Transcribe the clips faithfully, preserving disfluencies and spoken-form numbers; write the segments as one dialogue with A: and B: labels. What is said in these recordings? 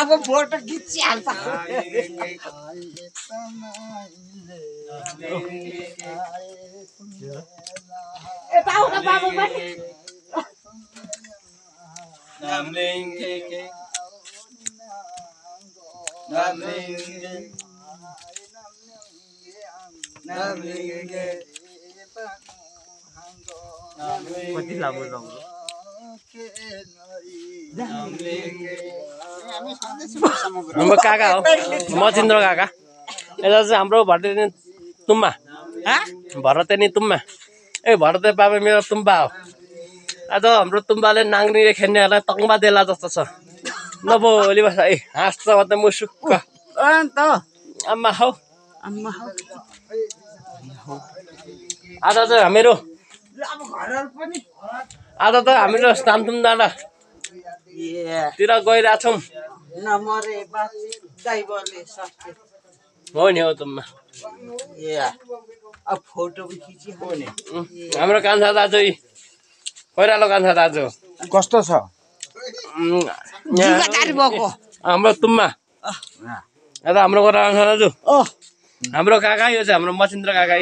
A: अब फोटो खिचिहाल्छ यता आउन बाबु पनि
B: नामलिङ के के नामलिङ नामलिङ के
C: कति लामो लामो
D: हाम्रो काका हो मचिन्द्र काका यता चाहिँ हाम्रो भरतेनी तुम्बा भरतेनी तुम्बा ए भरते बाबा मेरो तुम्बा हो आज हाम्रो तुम्बाले नाङ्ग्रीले खेल्नेहरूलाई तङ्बा देला जस्तो छ नबोली बस ए हाँस्छ मात्रै मुसुक्क
A: अन्त
D: आम्मा हौ
A: आम्मा हौ
D: आज चाहिँ हामीहरू
A: अब घरहरु पनि
D: आज त हामीहरू सान्तुम डाँडा तिर गइरहेछौँ
A: नमरे बाची ड्राइभरले सस्ते
D: हो नि हो तुम्बा
A: ए अब फोटो पनि खिची हो नि
D: हाम्रो कान्छा दाजु कोइरालो कान्छा दाजु
B: कस्तो छ
A: जुगाटारी भएको
D: हाम्रो तुम्बा यता हाम्रो कोइरालो कान्छा दाजु
A: ओ
D: हाम्रो काका यो चाहिँ हाम्रो मचिन्द्र काका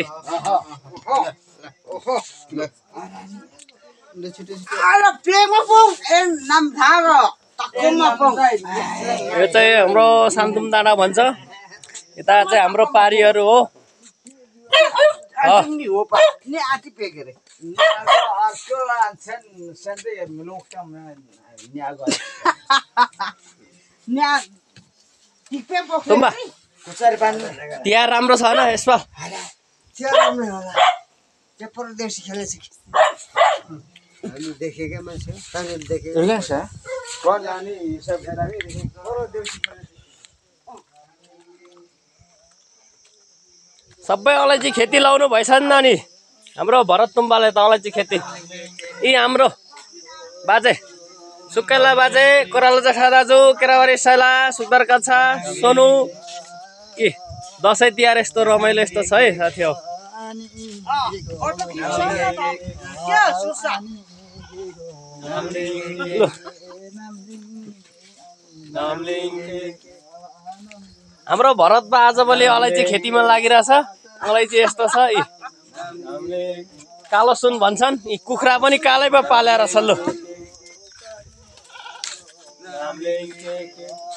A: अरे पेमा पौ ए नाम थाहा तक्कोमा पौ
D: यो चाहिँ हाम्रो सान्तुम डाँडा भन्छ यता चाहिँ हाम्रो पारीहरू हो
A: आजि हो पा नि आति पेके रे अर्को आन्छन् सधैँ लोकम न्या गरे न्या टिपे बोक्छ
D: तुम्बा
A: कुचारी पानी
D: तिहार राम्रो छ होइन यसमा
A: त्यो राम्रो होला त्यो परदेशी खेलेछ कि हामी देखेकै मान्छे ताने देखे
B: छ कहाँ जाने हिसाब हेरामै देखेको परदेशी खेलेछ
D: सबै अलैँची खेती लाउनु भएछ नि नानी हाम्रो भरत तुम्बाले त अलैँची खेती यी हाम्रो बाजे सुक्केला बाजे कोरालो जखा दाजु केराबारी सैला सुक्दार कान्छा सोनु कि दसैँ तिहार यस्तो रमाइलो यस्तो छ है साथी हो हाम्रो भरतमा आजभोलि अलैँची खेतीमा लागिरहेछ अलैँची यस्तो छ यी कालो सुन भन्छन् यी कुखुरा पनि कालैमा पालेर छ लु